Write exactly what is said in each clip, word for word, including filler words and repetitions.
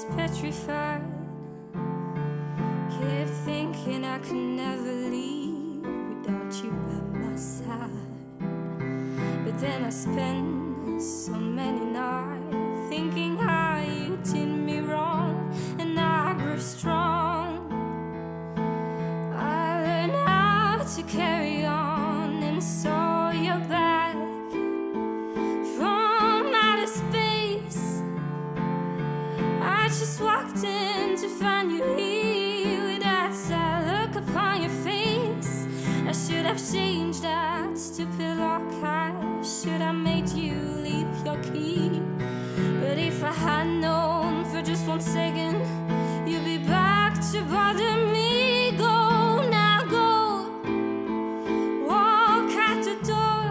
was petrified. Kept thinking I could never leave without you by my side. But then I spent so many nights thinking how you did me wrong, and I grew strong. I learned how to carry on and saw your back from outer space. I just walked in to find you here with that sad look upon your face. I should have changed that stupid lock. I should have made you leave your key. But if I had known for just one second you'd be back to bother me, go now, go. Walk out the door.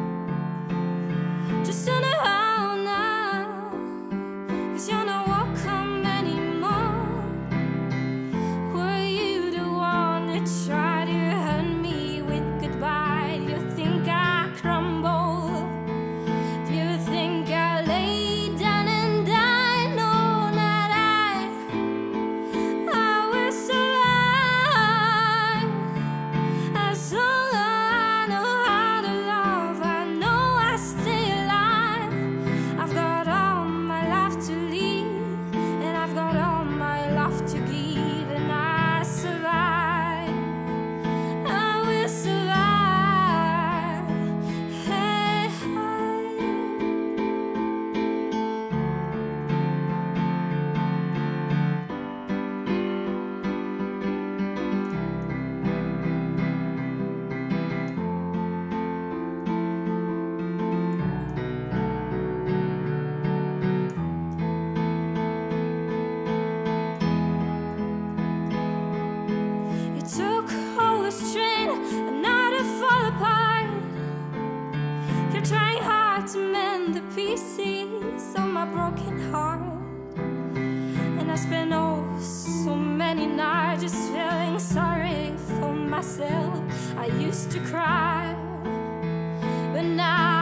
Just turn around now, 'cause you're not welcome anymore. Were you the one that tried to hurt me with goodbye? Do you think I crumble? Do you think I lay down and die? No, not I. I will survive as long as I know how to love. I know I stay alive. I've got all my life to live, and I've got all my life to give, and I survive. I will survive. Hey, hey. You took all the strength and not to fall apart. You're trying hard to mend the pieces of my broken heart. And I spent oh so many nights just feeling sorry for myself. I used to cry, but now